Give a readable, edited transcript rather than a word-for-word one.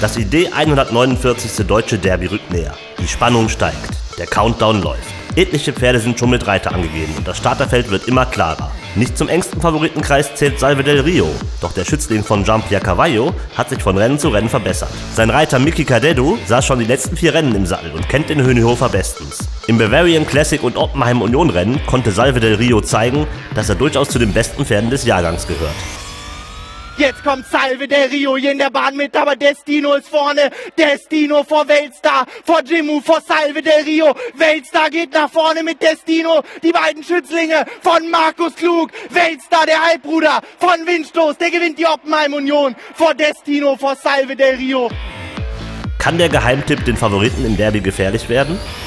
Das ID 149. Deutsche Derby rückt näher. Die Spannung steigt. Der Countdown läuft. Etliche Pferde sind schon mit Reiter angegeben und das Starterfeld wird immer klarer. Nicht zum engsten Favoritenkreis zählt Salve del Rio, doch der Schützling von Jean-Pierre Cavallo hat sich von Rennen zu Rennen verbessert. Sein Reiter Mickey Cadeddu saß schon die letzten 4 Rennen im Sattel und kennt den Höhenhofer bestens. Im Bavarian Classic und Oppenheim Union Rennen konnte Salve del Rio zeigen, dass er durchaus zu den besten Pferden des Jahrgangs gehört. Jetzt kommt Salve del Rio hier in der Bahn mit, aber Destino ist vorne. Destino vor Weltstar, vor Jimmu, vor Salve del Rio. Weltstar geht nach vorne mit Destino. Die beiden Schützlinge von Markus Klug. Weltstar, der Halbbruder von Windstoß, der gewinnt die Oppenheim Union vor Destino, vor Salve del Rio. Kann der Geheimtipp den Favoriten im Derby gefährlich werden?